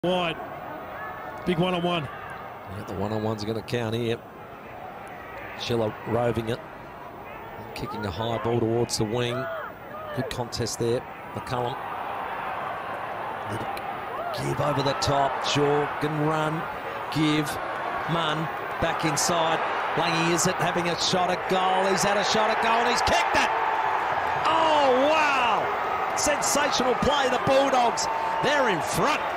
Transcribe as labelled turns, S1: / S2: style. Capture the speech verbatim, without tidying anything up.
S1: Wide. Big one-on-one.
S2: Yeah, the one-on-ones are going to count here. Schiller roving it. And kicking a high ball towards the wing. Good contest there. McCullum. Give over the top. Shaw can run. Give. Munn back inside. Lange is it, having a shot at goal. He's had a shot at goal and he's kicked it. Oh, wow. Sensational play. The Bulldogs, they're in front.